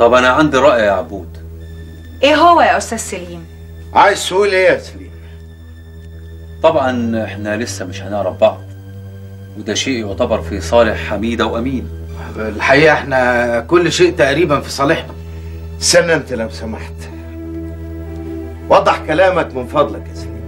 طب انا عندي رأي يا عبود. ايه هو يا استاذ سليم؟ عايز تقول ايه يا سليم؟ طبعا احنا لسه مش هنعرف بعض، وده شيء يعتبر في صالح حميدة وأمين. الحقيقة احنا كل شيء تقريبا في صالحنا. استنى انت لو سمحت، وضح كلامك من فضلك يا سليم.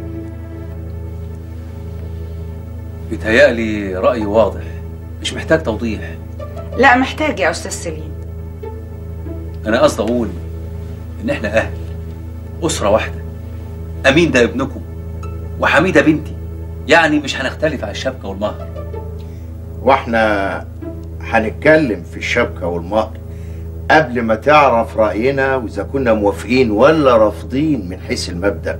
بيتهيألي رأيي واضح، مش محتاج توضيح. لا محتاج يا استاذ سليم. أنا قصدي أقول إن إحنا أهل، أسرة واحدة. أمين ده ابنكم وحميدة بنتي، يعني مش هنختلف على الشبكة والمهر. واحنا هنتكلم في الشبكة والمهر قبل ما تعرف رأينا وإذا كنا موافقين ولا رافضين من حيث المبدأ.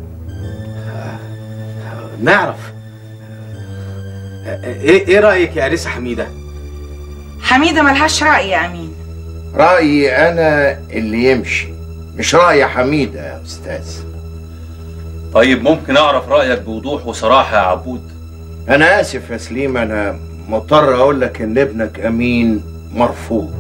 نعرف. ايه رأيك يا أنسة حميدة؟ حميدة ملهاش رأي يا أمين. رأيي أنا اللي يمشي، مش رأي حميدة يا أستاذ. طيب ممكن أعرف رأيك بوضوح وصراحة يا عبود؟ أنا آسف يا سليم، أنا مضطر أقول لك إن ابنك أمين مرفوض.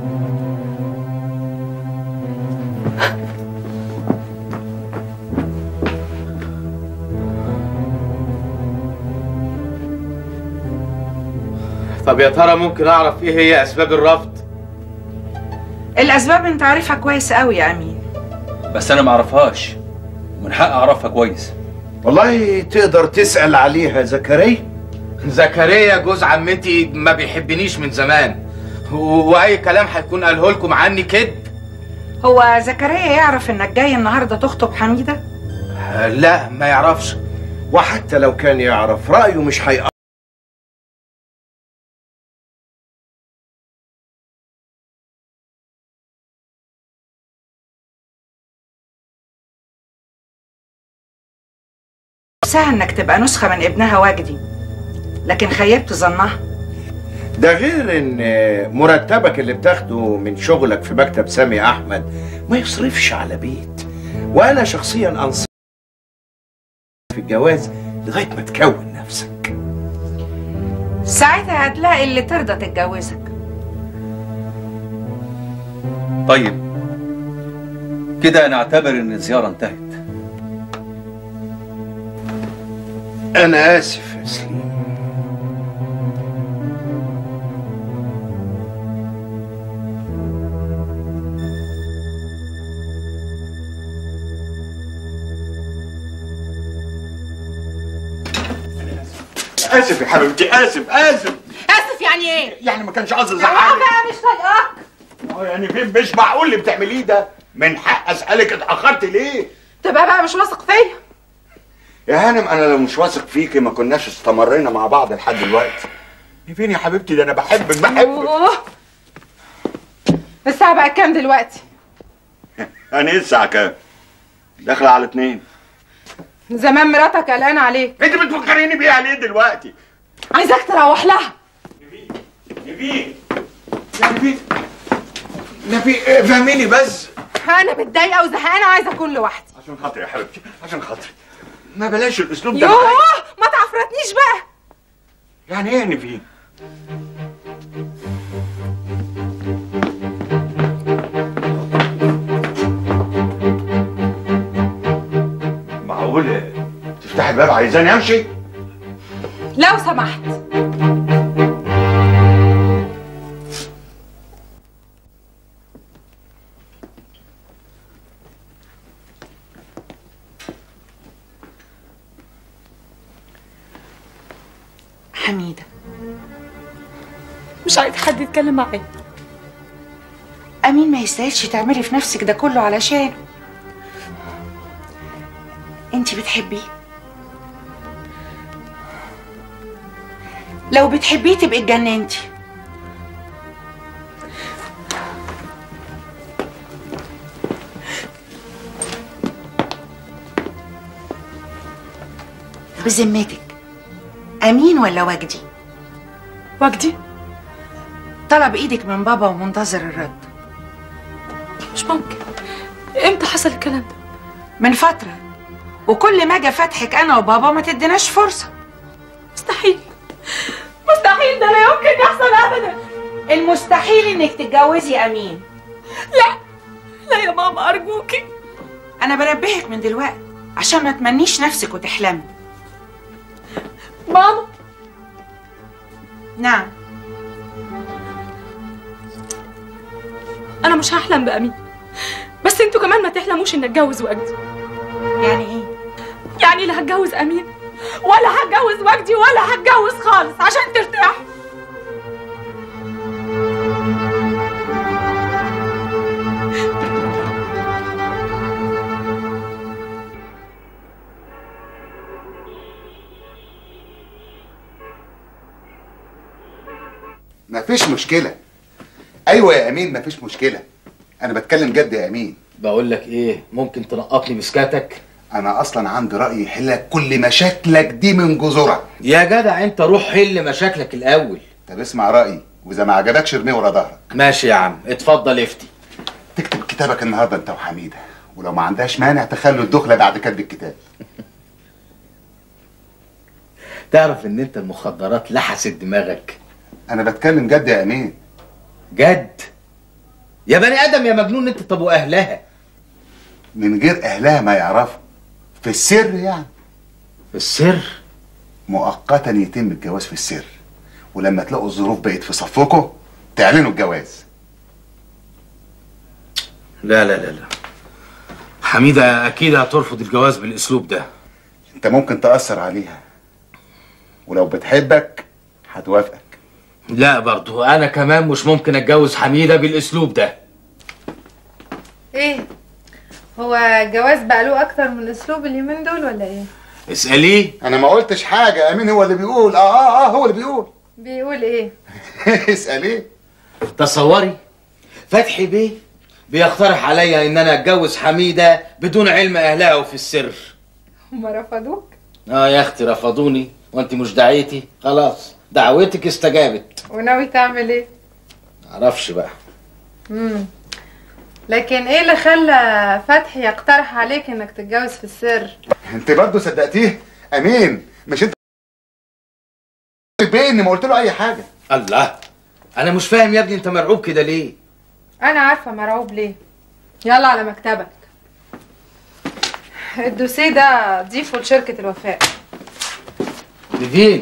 طب يا ترى ممكن أعرف إيه هي أسباب الرفض؟ الأسباب أنت عارفها كويس أوي يا أمين. بس أنا معرفهاش، ومن حق أعرفها كويس. والله تقدر تسأل عليها زكريا. زكريا جوز عمتي ما بيحبنيش من زمان، وأي كلام هيكون قاله لكم عني كذب. هو زكريا يعرف إنك جاي النهاردة تخطب حميدة؟ لا ما يعرفش. وحتى لو كان يعرف رأيه مش هيقرب. نفسها إنك تبقى نسخة من ابنها وجدي، لكن خيبت ظنها. ده غير ان مرتبك اللي بتاخده من شغلك في مكتب سامي احمد ما يصرفش على بيت، وانا شخصيا انصح في الجواز لغايه ما تكون نفسك. ساعتها هتلاقي اللي ترضى تتجوزك. طيب كده نعتبر ان الزيارة انتهت. انا اسف يا سليم. اسف يا حبيبتي، اسف. اسف يعني ايه؟ يعني ما كانش قصدي لا ازعلك. بقى مش طايقاك. يعني فين مش معقول اللي بتعمليه ده؟ من حق اسالك اتاخرت ليه؟ تبقى بقى مش واثق فيا. يا هانم انا لو مش واثق فيكي ما كناش استمرينا مع بعض لحد دلوقتي. فين يا حبيبتي؟ ده انا بحبك. أوه. الساعة بقت كام دلوقتي؟ يعني ايه الساعة كام؟ داخلة على 2. زمان مراتك قلقانة عليك. انت بتفكريني بيها ليه دلوقتي؟ عايزاك تروح لها. نبيل فهميني بس. انا متضايقة وزهقانة عايزة اكون لوحدي. عشان خاطري يا حبيبتي، عشان خاطري. ما بلاش الاسلوب ده. يوه ما تعفرتنيش بقى. يعني ايه يا نبيل؟ معقول تفتحي الباب عايزاني امشي؟ لو سمحت. حميدة مش عايز حد يتكلم معايا. أمين ما يستاهلش تعملي في نفسك ده كله علشانه. انتي بتحبيه؟ لو بتحبيه تبقي اتجننتي. بذمتك أمين ولا وجدي؟ وجدي طلب ايدك من بابا ومنتظر الرد. مش ممكن. امتى حصل الكلام ده؟ من فترة، وكل ما اجي فتحك انا وبابا ما تديناش فرصة. مستحيل مستحيل، ده لا يمكن يحصل ابدا. المستحيل انك تتجوزي امين. لا لا يا ماما ارجوكي. انا بنبهك من دلوقتي عشان ما تمنيش نفسك وتحلمي. ماما. نعم. انا مش هحلم بامين، بس انتوا كمان ما تحلموش ان اتجوز وجدي. يعني ايه؟ يعني لا هتجوز امين ولا هتجوز وجدي ولا هتجوز خالص عشان ترتاحوا. مفيش مشكلة. أيوة يا أمين مفيش مشكلة. أنا بتكلم جد يا أمين. بقول لك ايه، ممكن تنقطني بسكاتك؟ أنا أصلا عندي رأي يحلك كل مشاكلك دي من جذورها. يا جدع انت روح حل مشاكلك الأول. طب اسمع رأيي، وإذا ما عجبكش ارميه ورا ظهرك. ماشي يا عم، اتفضل افتي. تكتب كتابك النهارده أنت وحميدة، ولو ما عندهاش مانع تخلوا الدخلة بعد كتب الكتاب. تعرف إن أنت المخدرات لحست دماغك؟ أنا بتكلم جد يا أمين. جد؟ يا بني آدم يا مجنون أنت. طب وأهلها؟ من غير أهلها ما يعرفوا، في السر يعني. في السر؟ مؤقتا يتم الجواز في السر، ولما تلاقوا الظروف بقت في صفكم تعلنوا الجواز. لا لا لا لا، حميدة أكيد هترفض الجواز بالأسلوب ده. أنت ممكن تأثر عليها، ولو بتحبك هتوافقك. لا برضو أنا كمان مش ممكن أتجوز حميدة بالأسلوب ده. ايه هو الجواز بقى له اكتر من اسلوب اليومين دول ولا ايه؟ اسأليه. أنا ما قلتش حاجة، أمين هو اللي بيقول. هو اللي بيقول. بيقول ايه؟ اسأليه. تصوري فتحي بيه بيقترح عليا ان انا اتجوز حميدة بدون علم اهلها وفي السر. هما رفضوك؟ يا اختي رفضوني، وانت مش دعيتي؟ خلاص دعوتك استجابت. وناوي تعمل ايه؟ معرفش بقى. لكن ايه اللي خلى فتحي يقترح عليك انك تتجوز في السر؟ انت برضه صدقتيه؟ امين مش انت بيه اني ما قلت له اي حاجه؟ الله، انا مش فاهم يا ابني انت مرعوب كده ليه؟ انا عارفه مرعوب ليه. يلا على مكتبك. الدوسيه ده ضيفه لشركه الوفاء. نيفين،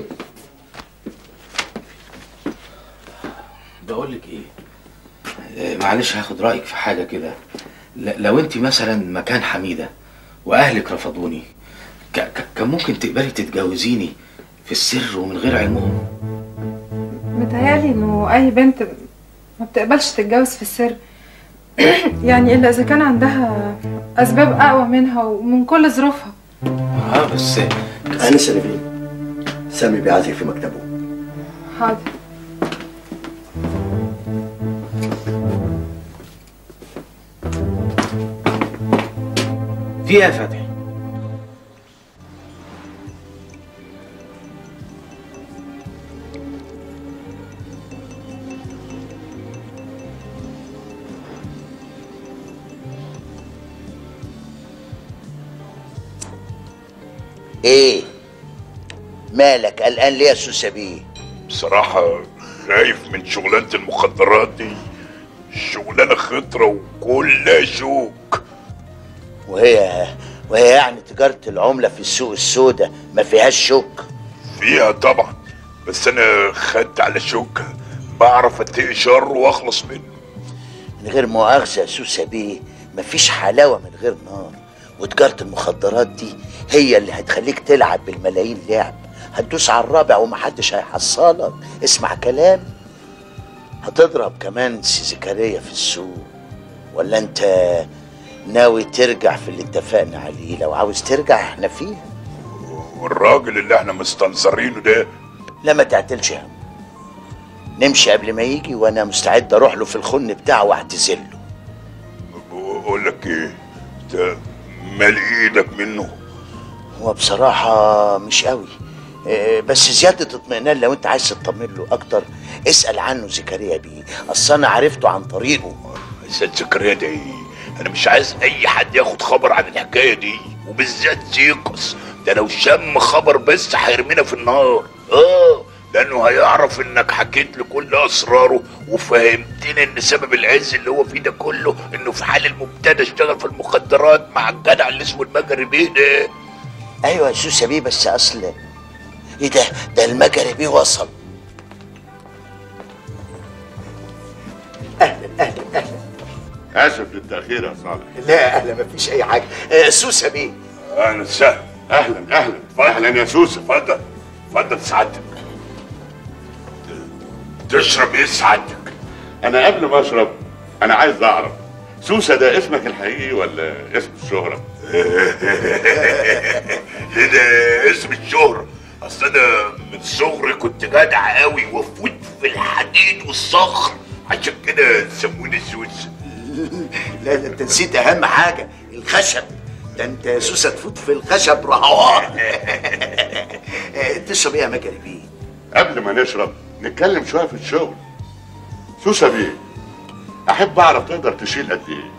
بقول لك ايه، معلش هاخد رايك في حاجه كده. لو انت مثلا مكان حميده واهلك رفضوني، كان ممكن تقبلي تتجوزيني في السر ومن غير علمهم؟ متهيألي انه اي بنت ما بتقبلش تتجوز في السر يعني الا اذا كان عندها اسباب اقوى منها ومن كل ظروفها. بس انسه نيفين، سامي بيعزف في مكتبه. حاضر. في ايه يا فتحي؟ ايه مالك قلقان ليه يا سوسبيه؟ بصراحة خايف من شغلانة المخدرات دي، شغلانة خطرة وكلها شوك. وهي يعني تجارة العملة في السوق السوداء ما فيهاش شوك؟ فيها طبعا، بس انا خدت على شوك بعرف اتقي شر واخلص منه. من غير مؤاخذة يا سوسبيه، مفيش حلاوة من غير نار، وتجارة المخدرات دي هي اللي هتخليك تلعب بالملايين لعب، هتدوس على الرابع ومحدش هيحصلك. اسمع كلام، هتضرب كمان سي زكريا في السوق. ولا انت ناوي ترجع في اللي اتفقنا عليه؟ لو عاوز ترجع احنا فيها. والراجل اللي احنا مستنصرينه ده؟ لا ما تعتلش هم، نمشي قبل ما يجي وانا مستعد اروح له في الخن بتاعه واعتذر له. بقول لك ايه، انت مال ايدك منه؟ هو بصراحة مش قوي، بس زيادة اطمئنان. لو انت عايز تطمن له اكتر اسأل عنه زكريا بيه، اصل انا عرفته عن طريقه. سيد زكريا ده ايه؟ انا مش عايز اي حد ياخد خبر عن الحكاية دي، وبالذات زيقص ده لو شم خبر بس هيرمينا في النار. لانه هيعرف انك حكيت له كل اسراره وفهمتني ان سبب العز اللي هو فيه ده كله انه في حال المبتدى اشتغل في المخدرات مع الجدع اللي اسمه المجري بيه ده. ايوه يا سوسه بيه، بس اصل ايه ده المجري بيه وصل. اهلا اهلا اهلا. اسف للتاخير يا صالح. لا اهلا، مفيش اي حاجه. سوسه بيه. اهلا وسهلا. اهلا اهلا يا سوسه. اتفضل اتفضل سعادتك. تشرب ايه سعادتك؟ انا قبل ما اشرب انا عايز اعرف سوسه ده اسمك الحقيقي ولا اسم الشهرة؟ ده اسم الشهرة. اصل انا من صغري كنت جدع قوي وفوت في الحديد والصخر، عشان كده سموني سوسه. لا ده انت نسيت اهم حاجه، الخشب. ده انت يا سوسه تفوت في الخشب رهوان. تشرب ايه يا مجري بيه؟ قبل ما نشرب نتكلم شويه في الشغل. سوسه بيه، احب اعرف تقدر تشيل قد ايه؟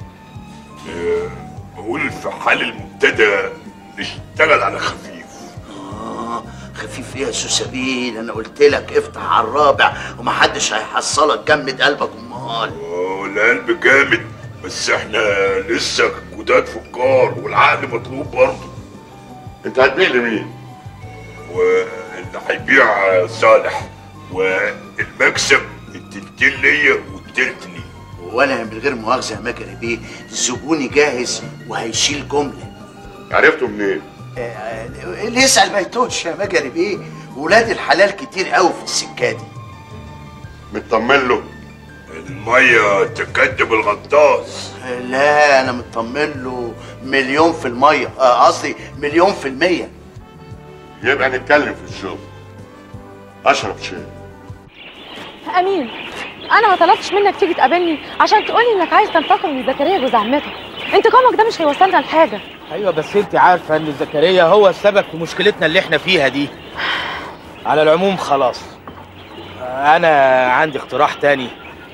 بقول في حال المبتدى نشتغل على خفيف. خفيف ايه يا سوسه بيه؟ ده انا قلت لك افتح على الرابع ومحدش هيحصلك، جمد قلبك. امال القلب جامد، بس احنا لسه جداد فكار والعقل مطلوب برضه. انت هتبيع لمين؟ واللي هيبيع صالح، والمكسب التلتين ليا والتلت ليه. وانا من غير مؤاخذه يا مجري بيه، زبوني جاهز وهيشيل جمله. عرفته منين؟ اللي يسأل ما يتوهش يا مجري بيه، ولاد الحلال كتير قوي في السكه دي. مطمن له؟ الميه تكدب الغطاس. لا انا مطمن له مليون في الميه، قصدي مليون في الميه. يبقى نتكلم في الشغل. اشرب شاي. امين، انا ما طلبتش منك تيجي تقابلني عشان تقولي انك عايز تنتقم من زكريا جوز عمتك. انتقامك ده مش هيوصلنا لحاجه. ايوه بس انت عارفه ان زكريا هو السبب في مشكلتنا اللي احنا فيها دي. على العموم خلاص، انا عندي اقتراح تاني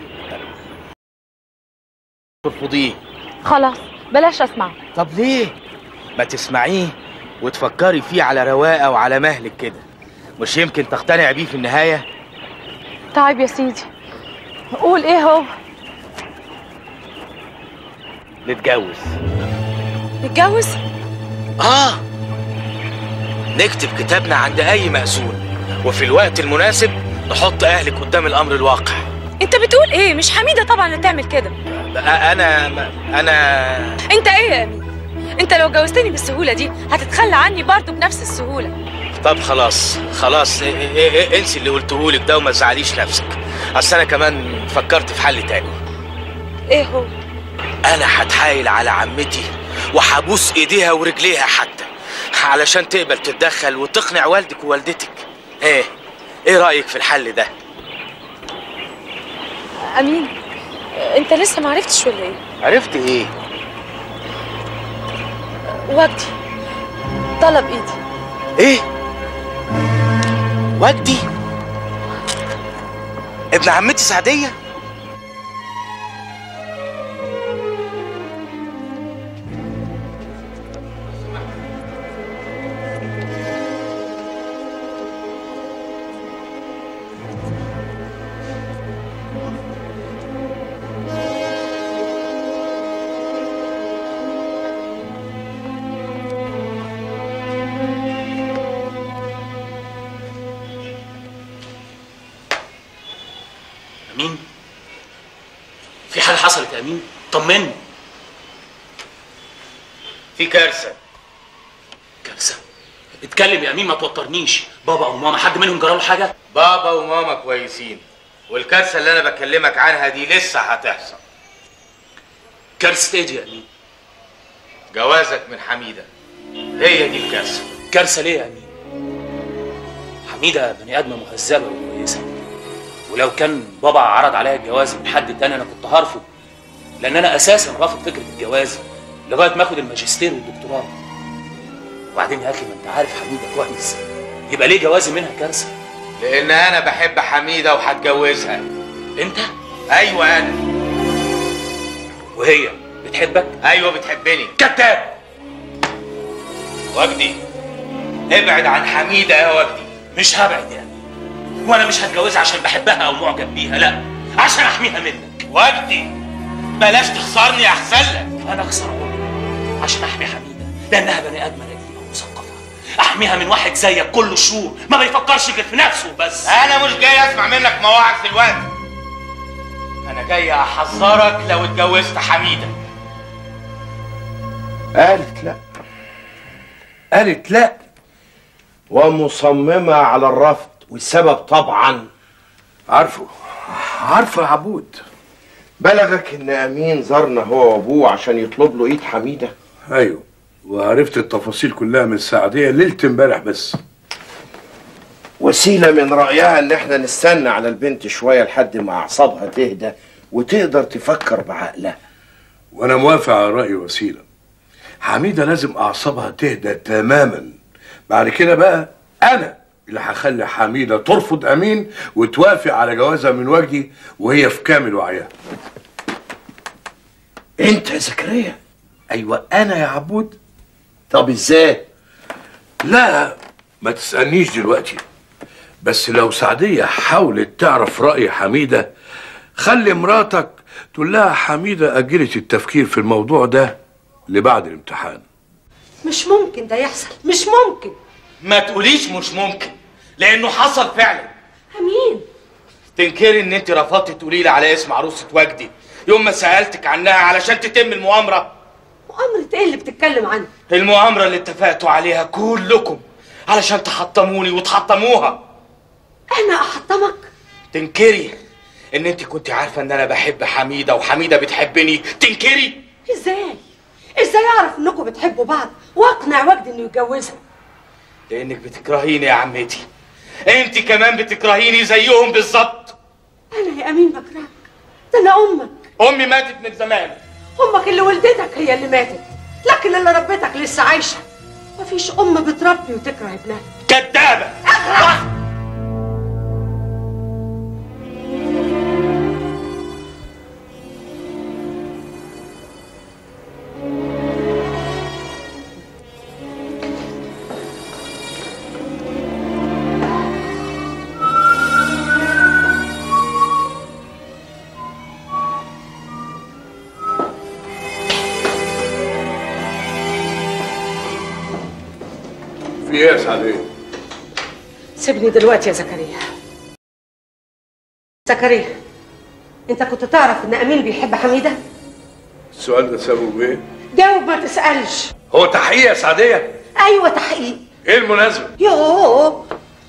ترفضيه. خلاص بلاش اسمعه. طب ليه؟ ما تسمعيه وتفكري فيه على رواقه وعلى مهلك كده، مش يمكن تقتنع بيه في النهايه. طيب يا سيدي، قول ايه هو. نتجوز. نتجوز؟ نكتب كتابنا عند اي مأذون، وفي الوقت المناسب نحط اهلك قدام الامر الواقع. انت بتقول ايه؟ مش حميده طبعا اللي تعمل كده. انا انت ايه يا امين؟ انت لو جوزتني بالسهوله دي هتتخلى عني برضه بنفس السهوله. طب خلاص انسي اللي قلتهولك ده وما تزعليش نفسك. اصل انا كمان فكرت في حل تاني. ايه هو؟ انا هتحايل على عمتي وهبوس ايديها ورجليها حتى علشان تقبل تتدخل وتقنع والدك ووالدتك. ايه رايك في الحل ده؟ امين، انت لسه ما عرفتش ولا ايه؟ عرفت ايه؟ وجدي طلب ايدي. ايه؟ وجدي ابن عمتي سعديه؟ امين، في حاجه حصلت يا امين؟ طمني. في كارثه. كارثه؟ اتكلم يا امين، ما توترنيش. بابا وماما حد منهم جراله حاجه؟ بابا وماما كويسين، والكارثه اللي انا بكلمك عنها دي لسه هتحصل. كارثه ايه دي يا امين؟ جوازك من حميده، هي دي الكارثه. كارثه ليه يا امين؟ حميده بني ادمه مهذبه وكويسه، ولو كان بابا عرض عليا الجواز من حد تاني انا كنت هرفض، لان انا اساسا رافض فكره الجواز لغايه ما اخد الماجستير والدكتوراه. وبعدين يا اخي ما انت عارف حميده كويس، يبقى ليه جوازي منها كارثه؟ لان انا بحب حميده وهتجوزها. انت؟ ايوه انا. وهي بتحبك؟ ايوه بتحبني. كذاب. وجدي ابعد عن حميده يا وجدي. مش هبعد يعني، وانا مش هتجوزها عشان بحبها او معجب بيها، لا، عشان احميها منك. وجدي بلاش تخسرني احسن لك. انا اخسر عمري عشان احمي حميده، لانها بني ادمه رقيقه ومثقفه. احميها من واحد زيك كل الشهور ما بيفكرش غير في نفسه بس. انا مش جاي اسمع منك مواعظ دلوقتي، انا جاي احذرك لو اتجوزت حميده. قالت لا ومصممة على الرفض، والسبب طبعا عارفه يا عبود. بلغك ان امين زارنا هو وابوه عشان يطلب له ايد حميده؟ ايوه، وعرفت التفاصيل كلها من سعديه ليله امبارح بس. وسيله من رايها ان احنا نستنى على البنت شويه لحد ما اعصابها تهدى وتقدر تفكر بعقلها. وانا موافق على راي وسيله. حميده لازم اعصابها تهدى تماما، بعد كده بقى انا اللي هخلي حميده ترفض امين وتوافق على جوازها من وجدي وهي في كامل وعيها. انت يا زكريا؟ ايوه انا يا عبود. طب ازاي؟ لا ما تسالنيش دلوقتي، بس لو سعديه حاولت تعرف راي حميده خلي مراتك تقول لها حميده اجلت التفكير في الموضوع ده لبعد الامتحان. مش ممكن ده يحصل، مش ممكن. ما تقوليش مش ممكن، لانه حصل فعلا. امين، تنكري ان انت رفضتي تقولي لي على اسم عروسه وجدي يوم ما سالتك عنها علشان تتم المؤامره؟ مؤامره ايه اللي بتتكلم عنها؟ المؤامره اللي اتفقتوا عليها كلكم علشان تحطموني وتحطموها. انا احطمك؟ تنكري ان انت كنت عارفه ان انا بحب حميده وحميده بتحبني؟ تنكري؟ ازاي اعرف انكم بتحبوا بعض واقنع وجدي انه يتجوزها؟ لانك بتكرهيني يا عمتي، انت كمان بتكرهيني زيهم بالظبط. انا يا امين بكرهك؟ ده انا امك. امي ماتت من زمان. امك اللي ولدتك هي اللي ماتت، لكن اللي ربتك لسه عايشه. مفيش ام بتربي وتكره ابنها. كدابه. في ايه يا سعديه؟ سيبني دلوقتي يا زكريا. زكريا، انت كنت تعرف ان امين بيحب حميده؟ السؤال ده سببه ايه؟ جاوب ما تسالش. هو تحقيق يا سعديه؟ ايوه تحقيق. ايه المناسبه؟ يوه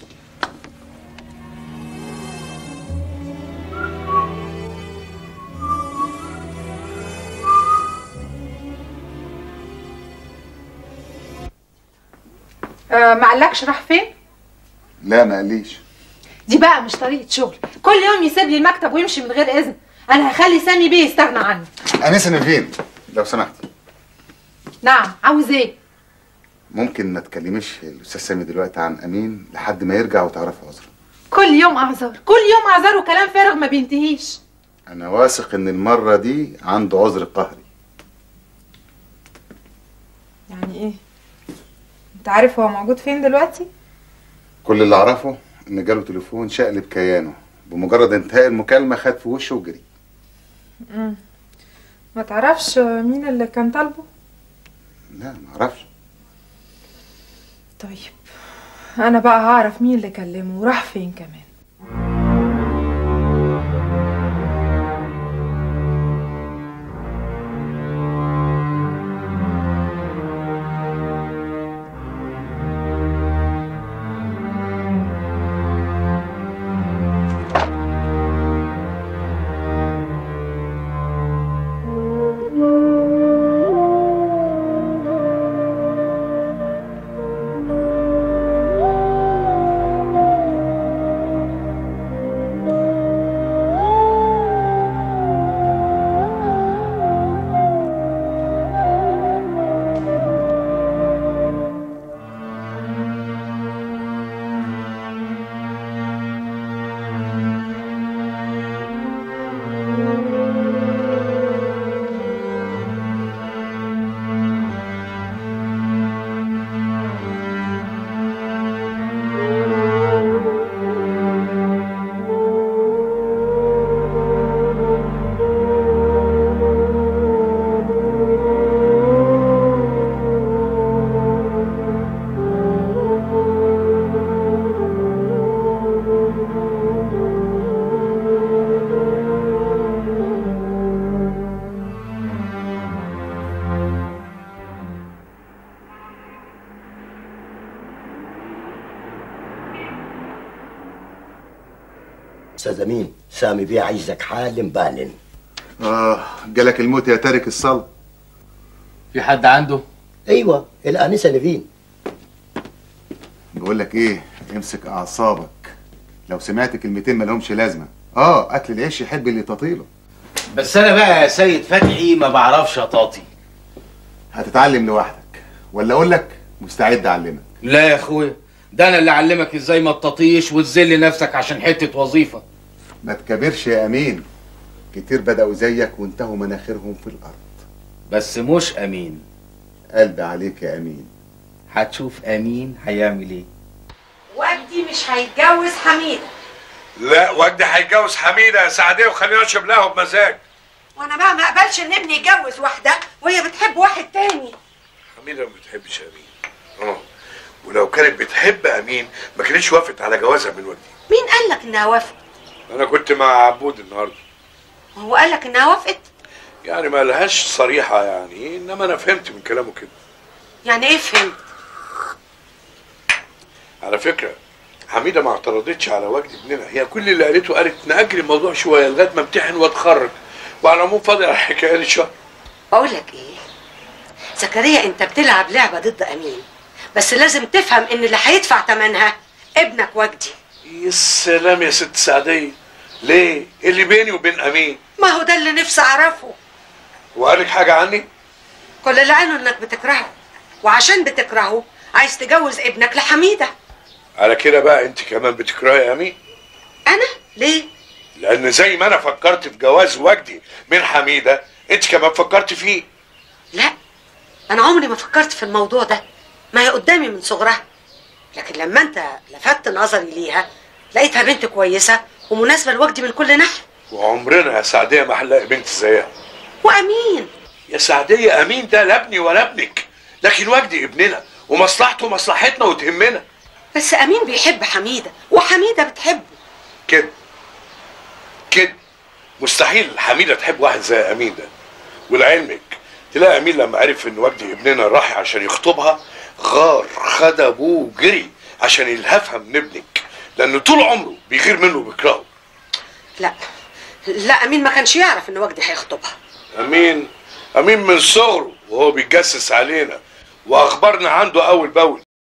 معلكش راح فين؟ لا ما قاليش. دي بقى مش طريقة شغل، كل يوم يسيب لي المكتب ويمشي من غير إذن. أنا هخلي سامي بيه يستغنى عني. أنسة نيفين لو سمحت. نعم، عاوز إيه؟ ممكن ما تكلميش الأستاذ سامي دلوقتي عن أمين لحد ما يرجع وتعرفي عذره. كل يوم أعذار، كل يوم أعذار وكلام فارغ ما بينتهيش. أنا واثق إن المرة دي عنده عذر قهري. يعني إيه؟ أنت عارف هو موجود فين دلوقتي؟ كل اللي أعرفه إن جاله تليفون شقلب كيانه، بمجرد انتهاء المكالمة خد في وشه وجري. ما تعرفش مين اللي كان طالبه؟ لا ما أعرفش. طيب أنا بقى هعرف مين اللي كلمه وراح فين كمان. استاذ امين، سامي بيه عايزك حالا بالا. جالك الموت يا تارك الصلاة. في حد عنده؟ ايوه الانسه نيفين. بقول لك ايه، امسك اعصابك. لو سمعت كلمتين مالهمش لازمه. اكل العيش يحب اللي تطيله. بس انا بقى يا سيد فتحي ما بعرفش اطاطي. هتتعلم لوحدك ولا اقول لك مستعد اعلمك؟ لا يا اخويا، ده انا اللي اعلمك ازاي ما تطيش وتذل نفسك عشان حته وظيفه. ما تكبرش يا امين، كتير بدأوا زيك وانتهوا مناخيرهم في الارض. بس مش امين. قلبي عليك يا امين. هتشوف امين هيعمل ايه. وجدي مش هيتجوز حميده. لا، وجدي هيتجوز حميده يا سعديه، وخلينا نشرب لها بمزاج. وانا بقى ما اقبلش ان ابني يتجوز واحده وهي بتحب واحد تاني. حميده ما بتحبش امين. ولو كانت بتحب امين ما كانتش وافقت على جوازها من وجدي. مين قال لك انها وافقت؟ انا كنت مع عبود النهارده. هو قال لك انها وافقت؟ يعني ما لهاش صريحه يعني، انما انا فهمت من كلامه كده. يعني ايه فهمت؟ على فكره حميده ما اعترضتش على وجدي ابننا، هي كل اللي قالت نأجل الموضوع شويه لغايه ما امتحن واتخرج، وعلى العموم فاضل على الحكايه دي شهر. بقول لك ايه، زكريا انت بتلعب لعبه ضد امين، بس لازم تفهم ان اللي هيدفع ثمنها ابنك وجدي. يا سلام يا ست سعديه، ليه؟ اللي بيني وبين امين. ما هو ده اللي نفسي اعرفه. وقالك حاجه عني؟ كل اللي قاله انك بتكرهه، وعشان بتكرهه عايز تجوز ابنك لحميده. على كده بقى انت كمان بتكرهي امين؟ انا؟ ليه؟ لان زي ما انا فكرت في جواز وجدي من حميده، انت كمان فكرت فيه. لا، انا عمري ما فكرت في الموضوع ده، ما هي قدامي من صغرها، لكن لما انت لفتت نظري ليها لقيتها بنت كويسه ومناسبه لوجدي من كل ناحيه. وعمرنا يا سعديه ما هنلاقي بنت زيها. وامين يا سعديه، امين ده لا ابني ولا ابنك، لكن وجدي ابننا ومصلحته مصلحتنا وتهمنا. بس امين بيحب حميده وحميده بتحبه. كده مستحيل حميده تحب واحد زي امين ده. ولعلمك تلاقي امين لما عرف ان وجدي ابننا راح عشان يخطبها غار، خد ابوه وجري عشان يلهفها من ابنك، لانه طول عمره بيغير منه وبيكرهه. لا امين ما كانش يعرف ان وجدي هيخطبها. امين من صغره وهو بيتجسس علينا واخبارنا عنده اول باول.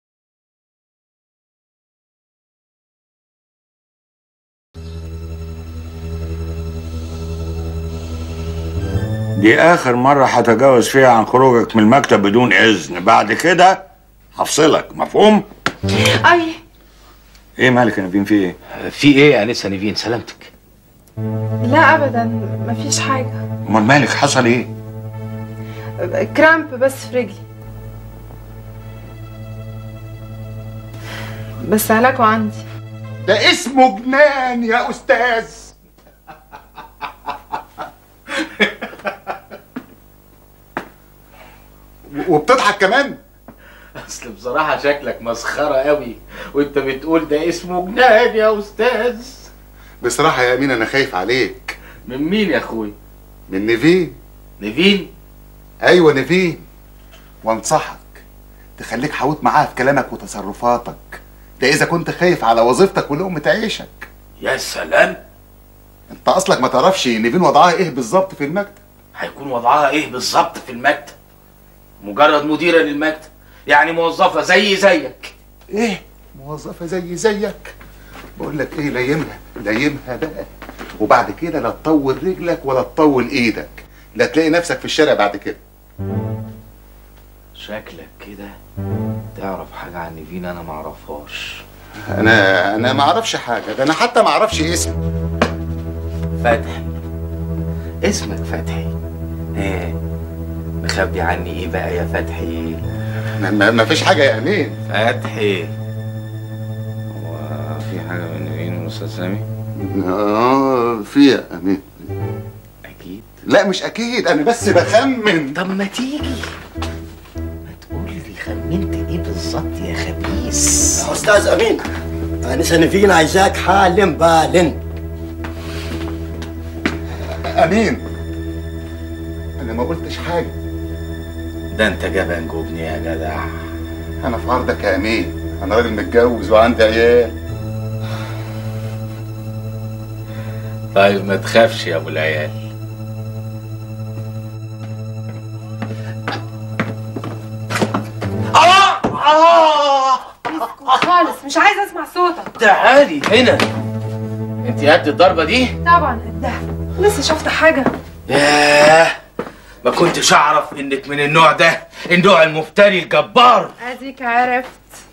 دي آخر مرة هتجاوز فيها عن خروجك من المكتب بدون إذن، بعد كده هفصلك، مفهوم؟ أي. إيه مالك يا نيفين، في إيه؟ في إيه يا أنسة نيفين، سلامتك؟ لا أبدا مفيش حاجة. أمال مالك، حصل إيه؟ كرامب بس في رجلي، بس علاجه عندي. ده اسمه جنان يا أستاذ. وبتضحك كمان؟ اصل بصراحه شكلك مسخره قوي وانت بتقول ده اسمه جنان يا استاذ. بصراحه يا امين انا خايف عليك. من مين يا اخوي؟ من نيفين. نيفين؟ ايوه نيفين. وانصحك تخليك حوط معاها في كلامك وتصرفاتك، ده اذا كنت خايف على وظيفتك ولقمه عيشك. يا سلام، انت اصلك ما تعرفش نيفين وضعها ايه بالظبط في المكتب. هيكون وضعها ايه بالظبط في المكتب؟ مجرد مديره للمكتب، يعني موظفه زيك. ايه موظفه زيك؟ بقول لك ايه، ليمها بقى، وبعد كده لا تطول رجلك ولا تطول ايدك، لا تلاقي نفسك في الشارع بعد كده. شكلك كده تعرف حاجه عن نيفين انا ما اعرفهاش. انا ما اعرفش حاجه، ده انا حتى ما اعرفش اسم. فتحي، اسمك فتحي. ايه مخبي عني ايه بقى يا فتحي؟ ما فيش حاجه يا امين. فتحي، هو في حاجه بين نيفين والاستاذ سامي؟ في يا امين. اكيد؟ لا مش اكيد، انا بس بخمن. طب ما تيجي ما تقول لي خمنت ايه بالظبط يا خبيث؟ يا استاذ امين، انسه نيفين عايزاك حالا بالا. امين انا ما قلتش حاجه. ده انت جبان جبني يا جدع. انا في عرضك يا امين، انا راجل متجوز وعندي عيال. طيب ما تخافش يا ابو العيال. خالص مش عايزه اسمع صوتك. تعالي هنا. انت قد الضربه دي؟ طبعا قدها. لسه شفت حاجه؟ ياه ما كنتش اعرف انك من النوع ده، النوع المفتري الجبار. اديك عرفت.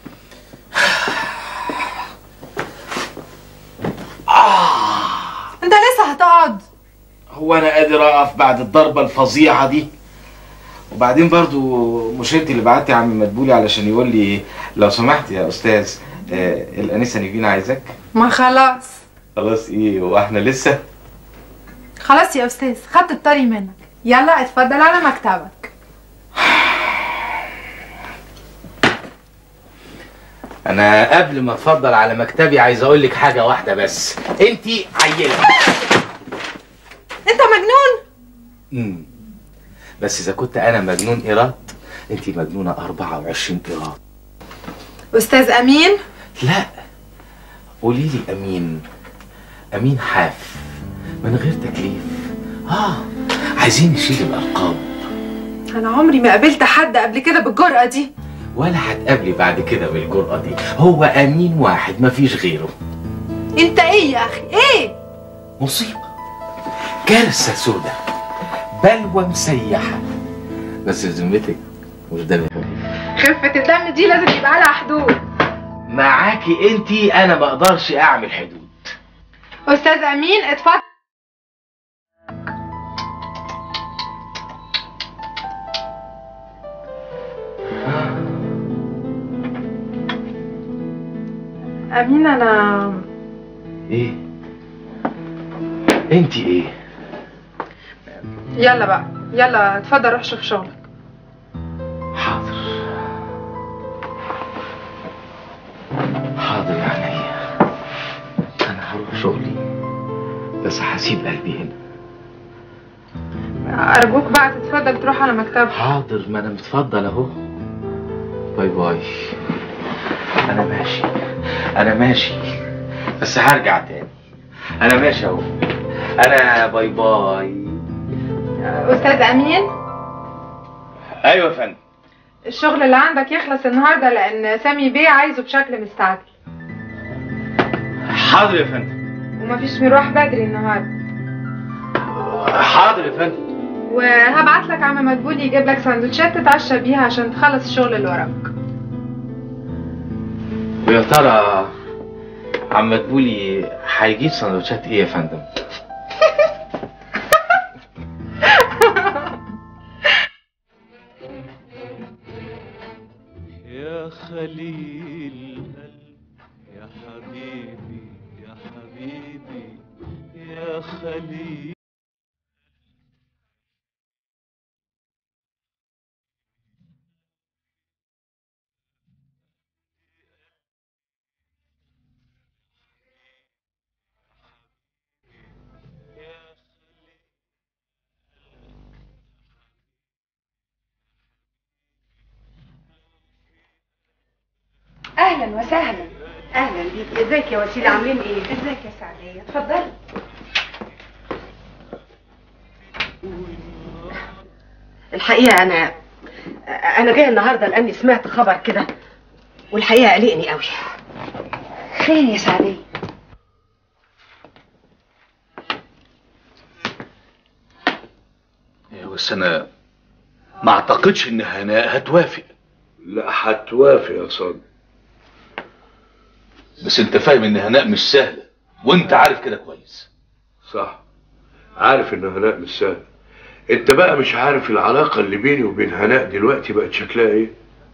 انت لسه هتقعد؟ هو انا قادر اقف بعد الضربه الفظيعه دي؟ وبعدين برضو مش انت اللي بعتي عم مدبولي علشان يقول لي لو سمحت يا استاذ الانسه نيفين عايزاك؟ ما خلاص. خلاص ايه واحنا لسه؟ خلاص يا استاذ خدت الطري منك، يلا اتفضل على مكتبك. انا قبل ما اتفضل على مكتبي عايز اقول لك حاجه واحده بس، انت عيله. انت مجنون؟ بس اذا كنت انا مجنون ايراد انت مجنونه 24 ايراد. استاذ امين؟ لا قولي لي امين، امين حاف من غير تكليف. عايزين نشيل الالقاب. انا عمري ما قابلت حد قبل كده بالجرأة دي، ولا هتقابلي بعد كده بالجرأة دي. هو امين واحد مفيش غيره. انت ايه يا اخي؟ ايه؟ مصيبه، كارثه سودة، بلوى مسيحه. بس ذمتك مش دم خفيف. خفة الدم دي لازم يبقى لها حدود. معاكي انتي انا ما اقدرش اعمل حدود. استاذ امين اتفضل. امين انا ايه؟ انتي ايه؟ يلا بقى يلا اتفضل روح شوف شغلك. حاضر حاضر يا عينيا، انا هروح شغلي بس هسيب قلبي هنا. ارجوك بقى تتفضل تروح على مكتبك. حاضر ما انا متفضل اهو. باي باي. انا ماشي انا ماشي بس هرجع تاني. انا ماشي اهو. انا باي باي. استاذ امين؟ ايوه يا فندم. الشغل اللي عندك يخلص النهارده لان سامي بيه عايزه بشكل مستعجل. حاضر يا فندم. ومفيش مروح بدري النهارده. حاضر يا فندم. وهبعت لك عم مدبولي يجيب لك سندوتشات تتعشى بيها عشان تخلص الشغل اللي وراك. ويا ترى عم مدبولي هيجيب سندوتشات ايه يا فندم؟ يا خليل يا حبيبي يا حبيبي يا خليل. اهلا وسهلا. اهلا بيكي. ازيك يا وسيله؟ عاملين ايه؟ ازيك يا سعديه؟ اتفضلي. الحقيقه انا جايه النهارده لاني سمعت خبر كده والحقيقه قلقني قوي. خير يا سعديه؟ بس انا ما اعتقدش ان هناء هتوافق. لا هتوافق يا صادق. بس انت فاهم ان هناء مش سهله وانت عارف كده كويس. صح عارف ان هناء مش سهل. انت بقى مش عارف العلاقه اللي بيني وبين هناء دلوقتي بقت شكلها ايه.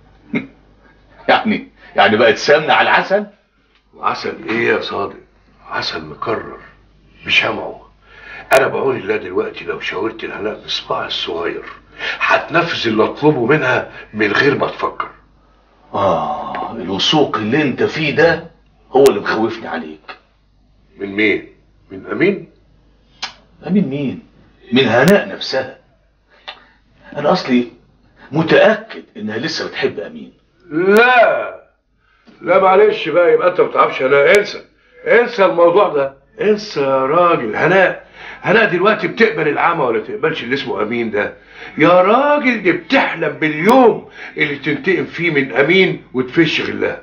يعني بقت سمنه على العسل. وعسل ايه يا صادق؟ عسل مكرر بشمعه. انا بقول الله دلوقتي لو شاورت الهناء بصباعي الصغير هتنفذ اللي اطلبه منها من غير ما تفكر. الوثوق اللي انت فيه ده هو اللي مخوفني عليك. من مين؟ من امين؟ امين مين؟ من هناء نفسها. انا اصلي متاكد انها لسه بتحب امين. لا معلش بقى، يبقى انت ما بتعرفش هناء. انسى الموضوع ده، لسه يا راجل. هناء دلوقتي بتقبل العمى ولا تقبلش اللي اسمه امين ده؟ يا راجل دي بتحلم باليوم اللي تنتقم فيه من امين وتفش غلها.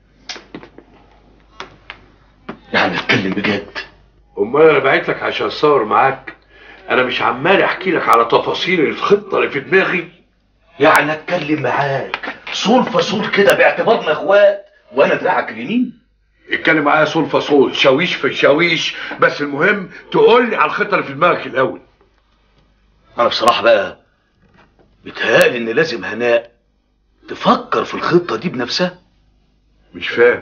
يعني اتكلم بجد؟ امال انا بعت لك عشان اصور معاك؟ انا مش عمال احكي لك على تفاصيل الخطه اللي في دماغي؟ يعني اتكلم معاك صول فصول كده باعتبارنا اخوات وانا دراعك اليمين؟ اتكلم معايا صول فصول، شاويش في شاويش، بس المهم تقول لي على الخطه اللي في دماغك الاول. انا بصراحه بقى بيتهيألي ان لازم هناء تفكر في الخطه دي بنفسها. مش فاهم.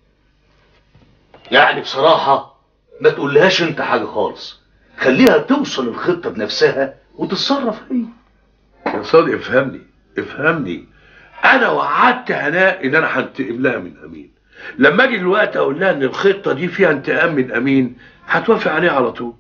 يعني بصراحه ما تقولهاش انت حاجه خالص، خليها توصل الخطه بنفسها وتتصرف هي. يا صادق افهمني. انا وعدت هناء ان انا هنتقم لها من امين. لما اجي دلوقتي اقول لها ان الخطه دي فيها انتقام من امين هتوافق عليها على طول.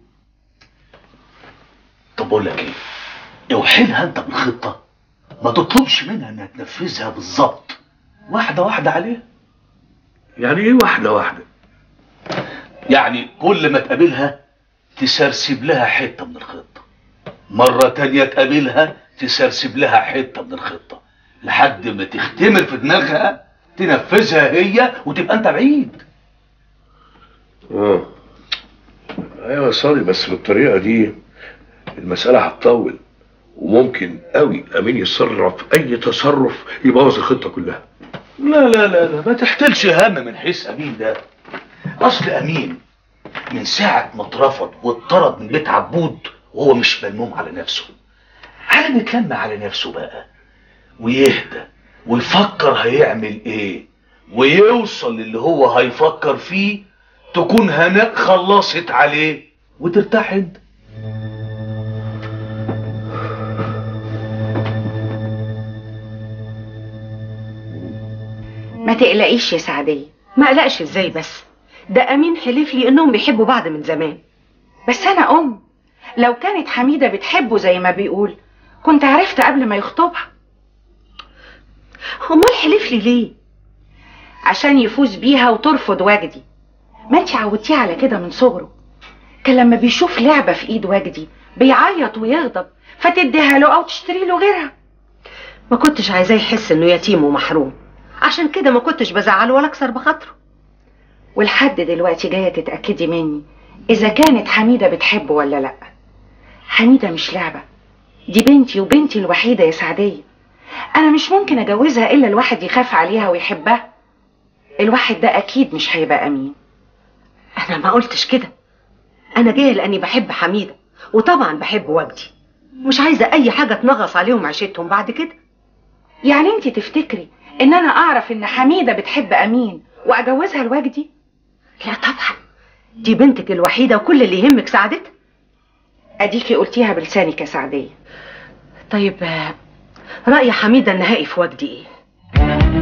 طب بقول لك ايه، اوحدها انت بالخطه، ما تطلبش منها انها تنفذها بالظبط، واحده واحده عليها. يعني ايه واحده واحده؟ يعني كل ما تقابلها تسرسب لها حته من الخطه، مره تانيه تقابلها تسرسب لها حته من الخطه، لحد ما تختمر في دماغها تنفذها هي وتبقى انت بعيد. ايوه يا صادق، بس بالطريقه دي المساله هتطول وممكن قوي امين يتصرف اي تصرف يبوظ الخطه كلها. لا ما تحتلش هم من حيث امين ده. اصل امين من ساعه ما اترفض واتطرد من بيت عبود وهو مش ملموم على نفسه، على ما يتلم على نفسه بقى ويهدى ويفكر هيعمل ايه ويوصل للي هو هيفكر فيه، تكون هناء خلصت عليه وترتاح انت. ما تقلقيش يا سعدية. ما قلقش ازاي بس؟ ده امين حلف لي انهم بيحبوا بعض من زمان. بس انا لو كانت حميدة بتحبه زي ما بيقول كنت عرفت قبل ما يخطبها. امال حلف لي ليه؟ عشان يفوز بيها وترفض وجدي. ما انتي عودتيه على كده من صغره، كان لما بيشوف لعبة في ايد وجدي بيعيط ويغضب فتديها له او تشتري له غيرها. ما كنتش عايزاه يحس انه يتيم ومحروم، عشان كده ما كنتش بزعله ولا اكسر بخاطره. ولحد دلوقتي جاية تتأكدي مني اذا كانت حميدة بتحبه ولا لا. حميدة مش لعبة، دي بنتي وبنتي الوحيدة يا سعدية. انا مش ممكن اجوزها الا الواحد يخاف عليها ويحبها. الواحد ده اكيد مش هيبقى امين. انا ما قلتش كده، انا جايه لاني بحب حميدة وطبعا بحب وجدي، مش عايزه اي حاجه تنغص عليهم عيشتهم بعد كده. يعني انت تفتكري ان انا اعرف ان حميدة بتحب امين واجوزها لوجدي؟ لا طبعا، دي بنتك الوحيده وكل اللي يهمك سعادتها. اديكي قلتيها بلسانك يا سعدية. طيب رأي حميدة النهائي في وجدي ايه؟